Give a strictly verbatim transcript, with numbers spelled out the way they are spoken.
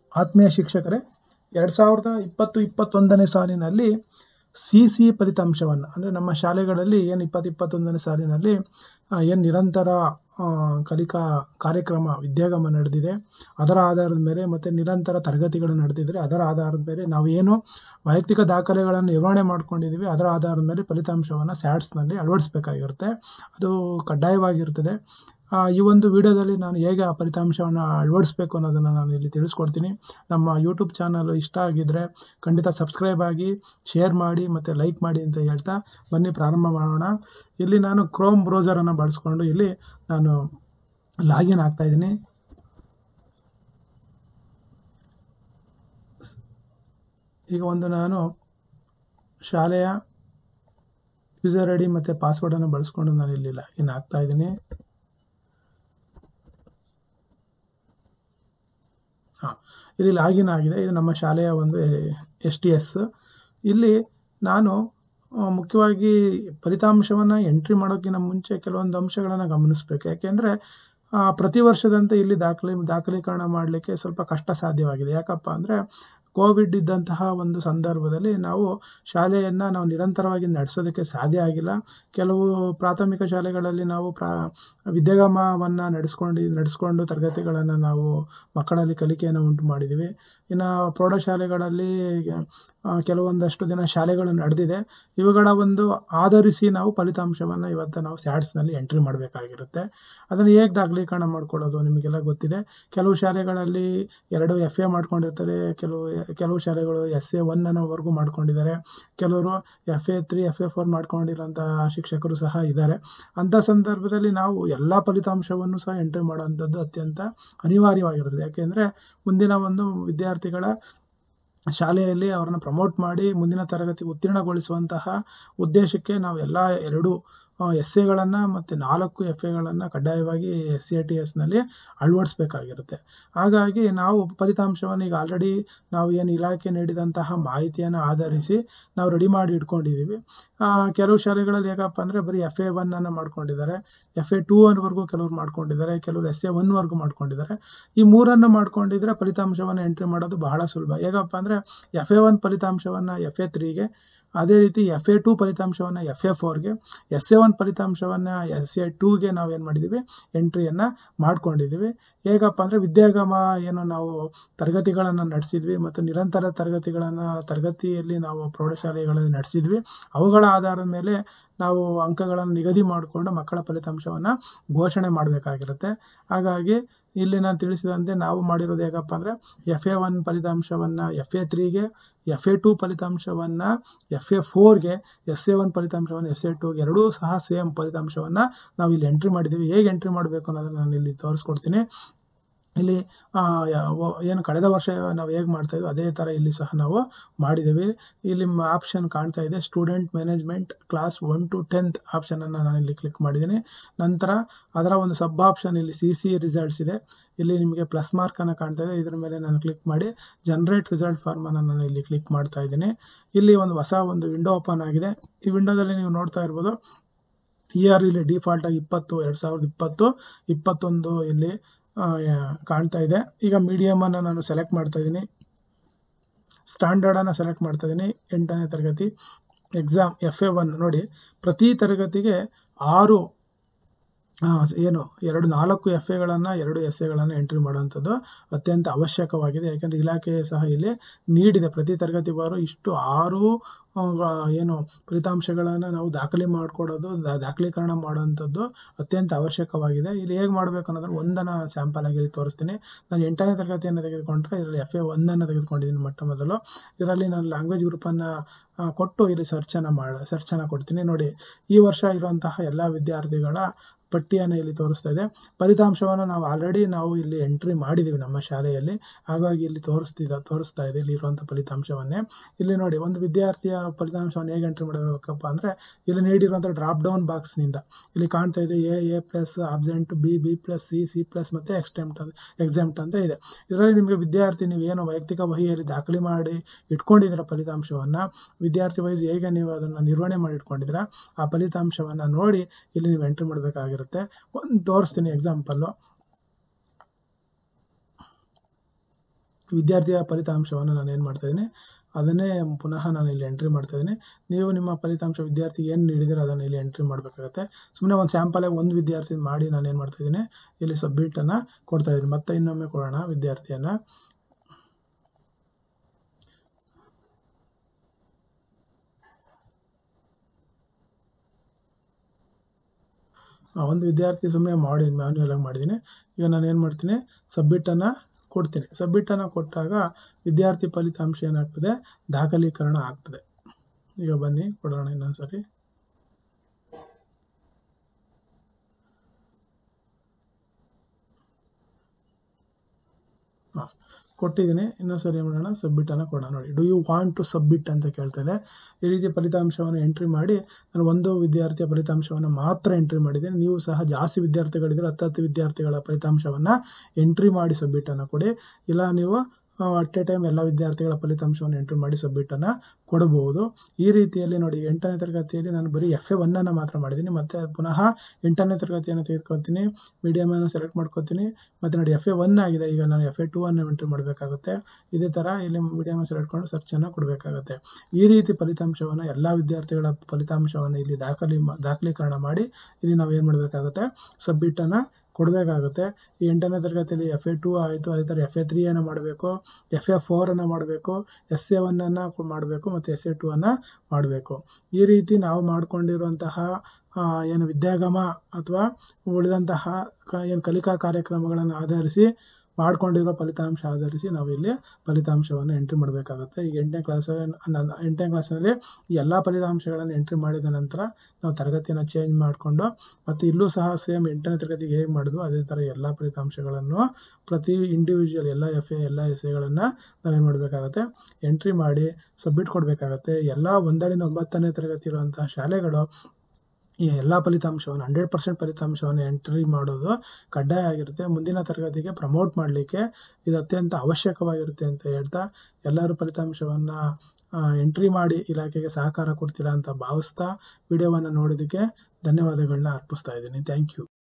ಆತ್ಮೀಯ ಶಿಕ್ಷಕರೇ, ಎರಡು ಸಾವಿರದ ಇಪ್ಪತ್ತು ಇಪ್ಪತ್ತೊಂದನೇ ಸಾಲಿನಲ್ಲಿ ಸಿ ಸಿ ಫಲಿತಾಂಶವನ್ನು ಅಂದರೆ ನಮ್ಮ ಶಾಲೆಗಳಲ್ಲಿ ಏನು ಇಪ್ಪತ್ತು ಇಪ್ಪತ್ತೊಂದನೇ ಸಾಲಿನಲ್ಲಿ ಏನು ನಿರಂತರ ಕಲಿಕಾ ಕಾರ್ಯಕ್ರಮ ವಿದ್ಯಾಗಮ ನಡೆದಿದೆ, ಅದರ ಆಧಾರದ ಮೇಲೆ ಮತ್ತು ನಿರಂತರ ತರಗತಿಗಳು ನಡೆದಿದ್ರೆ ಅದರ ಆಧಾರದ ಮೇಲೆ ನಾವು ಏನು ವೈಯಕ್ತಿಕ ದಾಖಲೆಗಳನ್ನು ನಿರ್ವಹಣೆ ಮಾಡ್ಕೊಂಡಿದ್ದೀವಿ ಅದರ ಆಧಾರದ ಮೇಲೆ ಫಲಿತಾಂಶವನ್ನು ಸ್ಯಾಟ್ಸ್ನಲ್ಲಿ ಅಳವಡಿಸಬೇಕಾಗಿರುತ್ತೆ. ಅದು ಕಡ್ಡಾಯವಾಗಿರ್ತದೆ. ಈ ಒಂದು ವಿಡಿಯೋದಲ್ಲಿ ನಾನು ಹೇಗೆ ಆ ಫಲಿತಾಂಶವನ್ನು ಅಳವಡಿಸಬೇಕು ಅನ್ನೋದನ್ನು ನಾನು ಇಲ್ಲಿ ತಿಳಿಸ್ಕೊಡ್ತೀನಿ. ನಮ್ಮ ಯೂಟ್ಯೂಬ್ ಚಾನಲ್ ಇಷ್ಟ ಆಗಿದ್ದರೆ ಖಂಡಿತ ಸಬ್ಸ್ಕ್ರೈಬ್ ಆಗಿ, ಶೇರ್ ಮಾಡಿ ಮತ್ತು ಲೈಕ್ ಮಾಡಿ ಅಂತ ಹೇಳ್ತಾ ಬನ್ನಿ ಪ್ರಾರಂಭ ಮಾಡೋಣ. ಇಲ್ಲಿ ನಾನು ಕ್ರೋಮ್ ಬ್ರೌಸರನ್ನು ಬಳಸ್ಕೊಂಡು ಇಲ್ಲಿ ನಾನು ಲಾಗಿನ್ ಆಗ್ತಾ ಇದ್ದೀನಿ. ಈಗ ಒಂದು ನಾನು ಶಾಲೆಯ ಯೂಸರ್ ಐ ಡಿ ಮತ್ತು ಪಾಸ್ವರ್ಡನ್ನು ಬಳಸ್ಕೊಂಡು ನಾನು ಇಲ್ಲಿ ಲಾಗಿನ್ ಆಗ್ತಾ ಇದ್ದೀನಿ. ಹಾಂ, ಇಲ್ಲಿ ಲಾಗಿನ್ ಆಗಿದೆ. ಇದು ನಮ್ಮ ಶಾಲೆಯ ಒಂದು ಎಸ್ ಟಿ ಎಸ್. ಇಲ್ಲಿ ನಾನು ಮುಖ್ಯವಾಗಿ ಫಲಿತಾಂಶವನ್ನು ಎಂಟ್ರಿ ಮಾಡೋಕ್ಕಿಂತ ಮುಂಚೆ ಕೆಲವೊಂದು ಅಂಶಗಳನ್ನು ಗಮನಿಸಬೇಕು. ಯಾಕೆಂದರೆ ಪ್ರತಿ ವರ್ಷದಂತೆ ಇಲ್ಲಿ ದಾಖಲೆ ದಾಖಲೀಕರಣ ಮಾಡಲಿಕ್ಕೆ ಸ್ವಲ್ಪ ಕಷ್ಟ ಸಾಧ್ಯವಾಗಿದೆ. ಯಾಕಪ್ಪ ಅಂದರೆ ಕೋವಿಡ್ ಇದ್ದಂತಹ ಒಂದು ಸಂದರ್ಭದಲ್ಲಿ ನಾವು ಶಾಲೆಯನ್ನು ನಾವು ನಿರಂತರವಾಗಿ ನಡೆಸೋದಕ್ಕೆ ಸಾಧ್ಯ ಆಗಿಲ್ಲ. ಕೆಲವು ಪ್ರಾಥಮಿಕ ಶಾಲೆಗಳಲ್ಲಿ ನಾವು ಪ್ರಾ ವಿದ್ಯಾಗಮವನ್ನು ನಡೆಸ್ಕೊಂಡು ನಡೆಸ್ಕೊಂಡು ತರಗತಿಗಳನ್ನು ನಾವು ಮಕ್ಕಳಲ್ಲಿ ಕಲಿಕೆಯನ್ನು ಉಂಟು ಮಾಡಿದ್ದೀವಿ. ಇನ್ನು ಪ್ರೌಢಶಾಲೆಗಳಲ್ಲಿ ಕೆಲವೊಂದಷ್ಟು ದಿನ ಶಾಲೆಗಳು ನಡೆದಿದೆ. ಇವುಗಳ ಒಂದು ಆಧರಿಸಿ ನಾವು ಫಲಿತಾಂಶವನ್ನು ಇವತ್ತು ನಾವು ಸ್ಯಾಟ್ಸ್ನಲ್ಲಿ ಎಂಟ್ರಿ ಮಾಡಬೇಕಾಗಿರುತ್ತೆ. ಅದನ್ನು ಹೇಗೆ ದಾಖಲೀಕರಣ ಮಾಡ್ಕೊಳ್ಳೋದು ನಿಮಗೆಲ್ಲ ಗೊತ್ತಿದೆ. ಕೆಲವು ಶಾಲೆಗಳಲ್ಲಿ ಎರಡು ಎಫ್ ಎ ಮಾಡ್ಕೊಂಡಿರ್ತಾರೆ, ಕೆಲವು ಕೆಲವು ಶಾಲೆಗಳು ಎಸ್ ಎ ಒನ್ ಅನ್ನೋವರೆಗೂ ಮಾಡ್ಕೊಂಡಿದ್ದಾರೆ, ಕೆಲವರು F A three F A four ಮಾಡ್ಕೊಂಡಿರೋಂಥ ಶಿಕ್ಷಕರು ಸಹ ಇದ್ದಾರೆ. ಅಂಥ ಸಂದರ್ಭದಲ್ಲಿ ನಾವು ಎಲ್ಲ ಫಲಿತಾಂಶವನ್ನು ಸಹ ಎಂಟ್ರಿ ಮಾಡುವಂಥದ್ದು ಅತ್ಯಂತ ಅನಿವಾರ್ಯವಾಗಿರುತ್ತದೆ. ಯಾಕೆಂದರೆ ಮುಂದಿನ ಒಂದು ವಿದ್ಯಾರ್ಥಿಗಳ ಶಾಲೆಯಲ್ಲಿ ಅವರನ್ನು ಪ್ರಮೋಟ್ ಮಾಡಿ ಮುಂದಿನ ತರಗತಿ ಉತ್ತೀರ್ಣಗೊಳಿಸುವಂತಹ ಉದ್ದೇಶಕ್ಕೆ ನಾವು ಎಲ್ಲ ಎರಡು ಎಸ್ ಎಗಳನ್ನು ಮತ್ತು ನಾಲ್ಕು ಎಫ್ ಎಗಳನ್ನು ಕಡ್ಡಾಯವಾಗಿ ಎಸ್ ಸಿ ಟಿ ಎಸ್ನಲ್ಲಿ ಅಳವಡಿಸಬೇಕಾಗಿರುತ್ತೆ. ಹಾಗಾಗಿ ನಾವು ಫಲಿತಾಂಶವನ್ನು ಈಗ ಆಲ್ರೆಡಿ ನಾವು ಏನು ಇಲಾಖೆ ನೀಡಿದಂತಹ ಮಾಹಿತಿಯನ್ನು ಆಧರಿಸಿ ನಾವು ರೆಡಿ ಮಾಡಿ ಇಟ್ಕೊಂಡಿದ್ದೀವಿ. ಕೆಲವು ಶಾಲೆಗಳಲ್ಲಿ ಹೇಗಪ್ಪ ಅಂದರೆ ಬರೀ ಎಫ್ ಎ ಒನ್ನನ್ನು ಮಾಡ್ಕೊಂಡಿದ್ದಾರೆ, ಎಫ್ ಎ ಟೂ ಅನ್ನವರೆಗೂ ಕೆಲವರು ಮಾಡ್ಕೊಂಡಿದ್ದಾರೆ, ಕೆಲವರು ಎಸ್ ಎ ಒನ್ವರೆಗೂ ಮಾಡ್ಕೊಂಡಿದ್ದಾರೆ. ಈ ಮೂರನ್ನು ಮಾಡ್ಕೊಂಡಿದ್ರೆ ಫಲಿತಾಂಶವನ್ನು ಎಂಟ್ರಿ ಮಾಡೋದು ಬಹಳ ಸುಲಭ. ಹೇಗಪ್ಪ ಅಂದರೆ ಎಫ್ ಎ ಒನ್ ಫಲಿತಾಂಶವನ್ನು ಎಫ್ ಎ ತ್ರೀಗೆ, ಅದೇ ರೀತಿ ಎಫ್ ಎ ಟು ಫಲಿತಾಂಶವನ್ನು ಎಫ್ ಎ ಫೋರ್ಗೆ, ಎಸ್ ಎ ಒನ್ ಫಲಿತಾಂಶವನ್ನು ಎಸ್ ಎ ಟೂಗೆ ನಾವು ಏನು ಮಾಡಿದ್ದೀವಿ ಎಂಟ್ರಿಯನ್ನು ಮಾಡ್ಕೊಂಡಿದ್ದೀವಿ. ಹೇಗಪ್ಪ ಅಂದರೆ ವಿದ್ಯಾಗಮ ಏನು ನಾವು ತರಗತಿಗಳನ್ನು ನಡೆಸಿದ್ವಿ ಮತ್ತು ನಿರಂತರ ತರಗತಿಗಳನ್ನು ತರಗತಿಯಲ್ಲಿ ನಾವು ಪ್ರೌಢಶಾಲೆಗಳಲ್ಲಿ ನಡೆಸಿದ್ವಿ, ಅವುಗಳ ಆಧಾರದ ಮೇಲೆ ನಾವು ಅಂಕಗಳನ್ನು ನಿಗದಿ ಮಾಡಿಕೊಂಡು ಮಕ್ಕಳ ಫಲಿತಾಂಶವನ್ನು ಘೋಷಣೆ ಮಾಡಬೇಕಾಗಿರುತ್ತೆ. ಹಾಗಾಗಿ ಇಲ್ಲಿ ನಾನು ತಿಳಿಸಿದಂತೆ ನಾವು ಮಾಡಿರೋದು ಹೇಗಪ್ಪ ಅಂದರೆ ಎಫ್ ಎ ಒನ್ ಫಲಿತಾಂಶವನ್ನು ಎಫ್ ಎ ತ್ರೀಗೆ, ಎಫ್ ಎ ಟು ಫಲಿತಾಂಶವನ್ನು ಎಫ್ ಎ ಫೋರ್ಗೆ, ಎಸ್ ಎ ಒನ್ ಫಲಿತಾಂಶವನ್ನು ಎಸ್ ಎ ಟೂಗೆ ಎರಡೂ ಸಹ ಸೇಮ್ ಫಲಿತಾಂಶವನ್ನು ನಾವು ಇಲ್ಲಿ ಎಂಟ್ರಿ ಮಾಡಿದ್ದೀವಿ. ಹೇಗೆ ಎಂಟ್ರಿ ಮಾಡಬೇಕು ಅನ್ನೋದನ್ನು ನಾನು ಇಲ್ಲಿ ತೋರಿಸ್ಕೊಡ್ತೀನಿ. ಇಲ್ಲಿ ಏನು ಕಳೆದ ವರ್ಷ ನಾವು ಹೇಗೆ ಮಾಡ್ತಾಯಿದ್ವಿ ಅದೇ ಥರ ಇಲ್ಲಿ ಸಹ ನಾವು ಮಾಡಿದ್ದೀವಿ. ಇಲ್ಲಿ ಆಪ್ಷನ್ ಕಾಣ್ತಾ ಇದೆ student management class one to tenth ಆಪ್ಷನನ್ನು ನಾನು ಇಲ್ಲಿ ಕ್ಲಿಕ್ ಮಾಡಿದ್ದೀನಿ. ನಂತರ ಅದರ ಒಂದು ಸಬ್ ಆಪ್ಷನ್ ಇಲ್ಲಿ ಸಿ ಸಿ ರಿಸಲ್ಟ್ಸ್ ಇದೆ. ಇಲ್ಲಿ ನಿಮಗೆ ಪ್ಲಸ್ ಮಾರ್ಕನ್ನು ಕಾಣ್ತಾ ಇದೆ. ಇದರ ಮೇಲೆ ನಾನು ಕ್ಲಿಕ್ ಮಾಡಿ ಜನರೇಟ್ ರಿಸಲ್ಟ್ ಫಾರ್ಮನ್ನು ನಾನು ಇಲ್ಲಿ ಕ್ಲಿಕ್ ಮಾಡ್ತಾ ಇದ್ದೀನಿ. ಇಲ್ಲಿ ಒಂದು ಹೊಸ ಒಂದು ವಿಂಡೋ ಓಪನ್ ಆಗಿದೆ. ಈ ವಿಂಡೋದಲ್ಲಿ ನೀವು ನೋಡ್ತಾ ಇರ್ಬೋದು ಇಯರ್ ಇಲ್ಲಿ ಡಿಫಾಲ್ಟ್ ಆಗಿ ಇಪ್ಪತ್ತು ಎರಡು ಸಾವಿರದ ಇಪ್ಪತ್ತು ಇಪ್ಪತ್ತೊಂದು ಇಲ್ಲಿ ಕಾಣ್ತಾ ಇದೆ. ಈಗ ಮೀಡಿಯಮನ್ನು ನಾನು ಸೆಲೆಕ್ಟ್ ಮಾಡ್ತಾ ಇದ್ದೀನಿ, ಸ್ಟ್ಯಾಂಡರ್ಡನ್ನು ಸೆಲೆಕ್ಟ್ ಮಾಡ್ತಾ ಇದ್ದೀನಿ. ಎಂಟನೇ ತರಗತಿ ಎಕ್ಸಾಮ್ ಎಫ್ ಎ ಒನ್ ನೋಡಿ, ಪ್ರತಿ ತರಗತಿಗೆ ಆರು ಏನು ಎರಡು ನಾಲ್ಕು ಎಫ್ ಎಗಳನ್ನು ಎರಡು ಎಸ್ ಎಗಳನ್ನು ಎಂಟ್ರಿ ಮಾಡುವಂಥದ್ದು ಅತ್ಯಂತ ಅವಶ್ಯಕವಾಗಿದೆ. ಯಾಕೆಂದರೆ ಇಲಾಖೆ ಸಹ ಇಲ್ಲಿ ನೀಡಿದೆ ಪ್ರತಿ ತರಗತಿವಾರು ಇಷ್ಟು ಆರು ಏನು ಫಲಿತಾಂಶಗಳನ್ನು ನಾವು ದಾಖಲೆ ಮಾಡಿಕೊಡೋದು ದಾಖಲೀಕರಣ ಮಾಡುವಂಥದ್ದು ಅತ್ಯಂತ ಅವಶ್ಯಕವಾಗಿದೆ. ಇಲ್ಲಿ ಹೇಗೆ ಮಾಡಬೇಕು ಅನ್ನೋದನ್ನು ಒಂದನ್ನು ಸ್ಯಾಂಪಲ್ ಆಗಿ ಇಲ್ಲಿ ತೋರಿಸ್ತೀನಿ. ನಾನು ಎಂಟನೇ ತರಗತಿಯನ್ನು ತೆಗೆದುಕೊಂಡ್ರೆ ಇದರಲ್ಲಿ ಎಫ್ ಎ ಒಂದನ್ನು ತೆಗೆದುಕೊಂಡಿದ್ದೀನಿ ಮೊಟ್ಟ ಮೊದಲು. ಇದರಲ್ಲಿ ನಾನು ಲ್ಯಾಂಗ್ವೇಜ್ ಗ್ರೂಪನ್ನು ಕೊಟ್ಟು ಇಲ್ಲಿ ಸರ್ಚನ್ನು ಮಾಡ ಸರ್ಚನ್ನು ಕೊಡ್ತೀನಿ. ನೋಡಿ, ಈ ವರ್ಷ ಇರುವಂತಹ ಎಲ್ಲ ವಿದ್ಯಾರ್ಥಿಗಳ ಪಟ್ಟಿಯನ್ನು ಇಲ್ಲಿ ತೋರಿಸ್ತಾ ಇದೆ. ಫಲಿತಾಂಶವನ್ನು ನಾವು ಆಲ್ರೆಡಿ ನಾವು ಇಲ್ಲಿ ಎಂಟ್ರಿ ಮಾಡಿದ್ದೀವಿ ನಮ್ಮ ಶಾಲೆಯಲ್ಲಿ. ಹಾಗಾಗಿ ಇಲ್ಲಿ ತೋರಿಸ್ತಿದ್ದ ತೋರಿಸ್ತಾ ಇದೆ ಇಲ್ಲಿ ಇರುವಂಥ ಫಲಿತಾಂಶವನ್ನೇ. ಇಲ್ಲಿ ನೋಡಿ, ಒಂದು ವಿದ್ಯಾರ್ಥಿಯ ಫಲಿತಾಂಶವನ್ನು ಹೇಗೆ ಎಂಟ್ರಿ ಮಾಡಬೇಕಪ್ಪ ಅಂದರೆ ಇಲ್ಲಿ ನೀಡಿರುವಂಥ ಡ್ರಾಪ್ ಡೌನ್ ಬಾಕ್ಸ್ನಿಂದ ಇಲ್ಲಿ ಕಾಣ್ತಾ ಇದೆ A A plus absent, B B plus, C C plus ಮತ್ತು ಎಕ್ಸ್ಟೆಂಪ್ಟ್ ಎಕ್ಸಾಮ್ಟ್ ಅಂತ ಇದೆ. ಇದರಲ್ಲಿ ನಿಮಗೆ ವಿದ್ಯಾರ್ಥಿ ನೀವು ಏನು ವೈಯಕ್ತಿಕ ವಹಿಯಲ್ಲಿ ದಾಖಲೆ ಮಾಡಿ ಇಟ್ಕೊಂಡಿದ್ದೀರ ಫಲಿತಾಂಶವನ್ನು ವಿದ್ಯಾರ್ಥಿ ವೈಸ್ ಹೇಗೆ ನೀವು ಅದನ್ನು ನಿರ್ವಹಣೆ ಮಾಡಿ ಇಟ್ಕೊಂಡಿದ್ದೀರ ಆ ಫಲಿತಾಂಶವನ್ನು ನೋಡಿ ಇಲ್ಲಿ ನೀವು ಎಂಟ್ರಿ ಮಾಡಬೇಕಾಗಿರುತ್ತೆ. ಒಂದು ತೋರಿಸ್ತೀನಿ ಎಕ್ಸಾಂಪಲ್ಲು. ವಿದ್ಯಾರ್ಥಿಯ ಫಲಿತಾಂಶವನ್ನು ನಾನು ಏನು ಮಾಡ್ತಾ ಇದ್ದೀನಿ ಅದನ್ನೇ ಪುನಃ ನಾನು ಇಲ್ಲಿ ಎಂಟ್ರಿ ಮಾಡ್ತಾ ಇದ್ದೀನಿ. ನೀವು ನಿಮ್ಮ ಫಲಿತಾಂಶ ವಿದ್ಯಾರ್ಥಿ ಏನು ನೀಡಿದರೆ ಅದನ್ನು ಇಲ್ಲಿ ಎಂಟ್ರಿ ಮಾಡಬೇಕಾಗುತ್ತೆ. ಸುಮ್ಮನೆ ಒಂದು ಸ್ಯಾಂಪಲಾಗಿ ಒಂದು ವಿದ್ಯಾರ್ಥಿ ಮಾಡಿ ನಾನು ಏನು ಮಾಡ್ತಾ ಇದ್ದೀನಿ ಇಲ್ಲಿ ಸಬ್ಮಿಟನ್ನು ಕೊಡ್ತಾ ಇದ್ದೀನಿ. ಮತ್ತೆ ಇನ್ನೊಮ್ಮೆ ಕೊಡೋಣ ವಿದ್ಯಾರ್ಥಿಯನ್ನು. ಒಂದು ವಿದ್ಯಾರ್ಥಿ ಸುಮ್ಮನೆ ಮಾಡಿ ಮ್ಯಾನ್ಯುಯಲ್ ಆಗಿ ಮಾಡಿದ್ದೀನಿ. ಈಗ ನಾನು ಏನು ಮಾಡ್ತೀನಿ ಸಬ್ಮಿಟನ್ನು ಕೊಡ್ತೀನಿ. ಸಬ್ಮಿಟನ್ನು ಕೊಟ್ಟಾಗ ವಿದ್ಯಾರ್ಥಿ ಫಲಿತಾಂಶ ಏನಾಗ್ತದೆ ದಾಖಲೀಕರಣ ಆಗ್ತದೆ. ಈಗ ಬನ್ನಿ ಕೊಡೋಣ ಇನ್ನೊಂದ್ಸರಿ. ಹಾಂ ಕೊಟ್ಟಿದ್ದೀನಿ. ಇನ್ನೊಂದ್ಸರಿ ಏನು ಮಾಡೋಣ ಸಬ್ಮಿಟನ್ನು ಕೊಡೋಣ. ನೋಡಿ do you want to submit ಅಂತ ಕೇಳ್ತಾ ಇದೆ. ಈ ರೀತಿ ಫಲಿತಾಂಶವನ್ನು ಎಂಟ್ರಿ ಮಾಡಿ ನಾನು ಒಂದು ವಿದ್ಯಾರ್ಥಿಯ ಫಲಿತಾಂಶವನ್ನು ಮಾತ್ರ ಎಂಟ್ರಿ ಮಾಡಿದ್ದೀನಿ. ನೀವು ಸಹ ಜಾಸ್ತಿ ವಿದ್ಯಾರ್ಥಿಗಳಿದ್ರೆ ಹತ್ತು ಹತ್ತು ವಿದ್ಯಾರ್ಥಿಗಳ ಫಲಿತಾಂಶವನ್ನು ಎಂಟ್ರಿ ಮಾಡಿ ಸಬ್ಮಿಟನ್ನು ಕೊಡಿ. ಇಲ್ಲ ನೀವು ಅಟ್ ಎ ಟೈಮ್ ಎಲ್ಲ ವಿದ್ಯಾರ್ಥಿಗಳ ಫಲಿತಾಂಶವನ್ನು ಎಂಟ್ರಿ ಮಾಡಿ ಸಬ್ಮಿಟನ್ನು ಕೊಡಬಹುದು. ಈ ರೀತಿಯಲ್ಲಿ ನೋಡಿ ಎಂಟನೇ ತರಗತಿಯಲ್ಲಿ ನಾನು ಬರೀ ಎಫ್ ಎ ಒನ್ನನ್ನು ಮಾತ್ರ ಮಾಡಿದ್ದೀನಿ. ಮತ್ತು ಪುನಃ ಎಂಟನೇ ತರಗತಿಯನ್ನು ತೆಗೆದುಕೊಳ್ತೀನಿ, ಮೀಡಿಯಮನ್ನು ಸೆಲೆಕ್ಟ್ ಮಾಡ್ಕೊತೀನಿ. ಮತ್ತು ನೋಡಿ ಎಫ್ ಎ ಒನ್ ಆಗಿದೆ. ಈಗ ನಾನು ಎಫ್ ಎ ಟೂ ಅನ್ನು ಎಂಟ್ರಿ ಮಾಡಬೇಕಾಗುತ್ತೆ. ಇದೇ ಥರ ಇಲ್ಲಿ ಮೀಡಿಯಮ್ ಸೆಲೆಕ್ಟ್ ಮಾಡಿ ಸರ್ಚನ್ನು ಕೊಡಬೇಕಾಗುತ್ತೆ. ಈ ರೀತಿ ಫಲಿತಾಂಶವನ್ನು ಎಲ್ಲ ವಿದ್ಯಾರ್ಥಿಗಳ ಫಲಿತಾಂಶವನ್ನು ಇಲ್ಲಿ ದಾಖಲಿ ದಾಖಲೀಕರಣ ಮಾಡಿ ಇಲ್ಲಿ ನಾವು ಏನು ಮಾಡಬೇಕಾಗುತ್ತೆ ಸಬ್ಮಿಟನ್ನು ಕೊಡಬೇಕಾಗುತ್ತೆ. ಈ ಎಂಟನೇ ತರಗತಿಯಲ್ಲಿ ಎಫ್ ಎ ಟೂ ಆಯಿತು. ಅದೇ ಥರ ಎಫ್ ಎ ತ್ರೀ ಅನ್ನು ಮಾಡಬೇಕು, ಎಫ್ ಎ ಫೋರನ್ನು ಮಾಡಬೇಕು, ಎಸ್ ಎ ಒನ್ನನ್ನು ಮಾಡಬೇಕು ಮತ್ತು ಎಸ್ ಎ ಟೂ ಅನ್ನು ಮಾಡಬೇಕು. ಈ ರೀತಿ ನಾವು ಮಾಡಿಕೊಂಡಿರುವಂತಹ ಏನು ವಿದ್ಯಾಗಮ ಅಥವಾ ಉಳಿದಂತಹ ಏನು ಕಲಿಕಾ ಕಾರ್ಯಕ್ರಮಗಳನ್ನು ಆಧರಿಸಿ ಮಾಡ್ಕೊಂಡಿರೋ ಫಲಿತಾಂಶ ಆಧರಿಸಿ ನಾವು ಇಲ್ಲಿ ಫಲಿತಾಂಶವನ್ನು ಎಂಟ್ರಿ ಮಾಡಬೇಕಾಗುತ್ತೆ. ಈಗ ಎಂಟನೇ ಕ್ಲಾಸ್ ಎಂಟನೇ ಕ್ಲಾಸ್ನಲ್ಲಿ ಈ ಎಲ್ಲ ಫಲಿತಾಂಶಗಳನ್ನು ಎಂಟ್ರಿ ಮಾಡಿದ ನಂತರ ನಾವು ತರಗತಿಯನ್ನು ಚೇಂಜ್ ಮಾಡಿಕೊಂಡು ಮತ್ತು ಇಲ್ಲೂ ಸಹ ಸೇಮ್ ಎಂಟನೇ ತರಗತಿಗೆ ಹೇಗೆ ಮಾಡಿದ್ವು ಅದೇ ಥರ ಎಲ್ಲ ಫಲಿತಾಂಶಗಳನ್ನು ಪ್ರತಿ ಇಂಡಿವಿಜುವಲ್ ಎಲ್ಲ ಎಫ್ ಎ ಎಲ್ಲ ಎಸ್ ಎಗಳನ್ನು ನಾವೇನು ಮಾಡಬೇಕಾಗತ್ತೆ ಎಂಟ್ರಿ ಮಾಡಿ ಸಬ್ಮಿಟ್ ಕೊಡಬೇಕಾಗತ್ತೆ. ಎಲ್ಲ ಒಂದರಿಂದ ಒಂಬತ್ತನೇ ತರಗತಿ ಇರುವಂತಹ ಶಾಲೆಗಳು ಈ ಎಲ್ಲ ಫಲಿತಾಂಶವನ್ನು ಹಂಡ್ರೆಡ್ ಪರ್ಸೆಂಟ್ ಫಲಿತಾಂಶವನ್ನು ಎಂಟ್ರಿ ಮಾಡೋದು ಕಡ್ಡಾಯ ಆಗಿರುತ್ತೆ. ಮುಂದಿನ ತರಗತಿಗೆ ಪ್ರಮೋಟ್ ಮಾಡಲಿಕ್ಕೆ ಇದು ಅತ್ಯಂತ ಅವಶ್ಯಕವಾಗಿರುತ್ತೆ ಅಂತ ಹೇಳ್ತಾ ಎಲ್ಲರೂ ಫಲಿತಾಂಶವನ್ನು ಎಂಟ್ರಿ ಮಾಡಿ ಇಲಾಖೆಗೆ ಸಹಕಾರ ಕೊಡ್ತೀರಾ ಅಂತ ಭಾವಿಸ್ತಾ ವಿಡಿಯೋವನ್ನು ನೋಡೋದಕ್ಕೆ ಧನ್ಯವಾದಗಳನ್ನ ಅರ್ಪಿಸ್ತಾ ಇದ್ದೀನಿ. Thank you.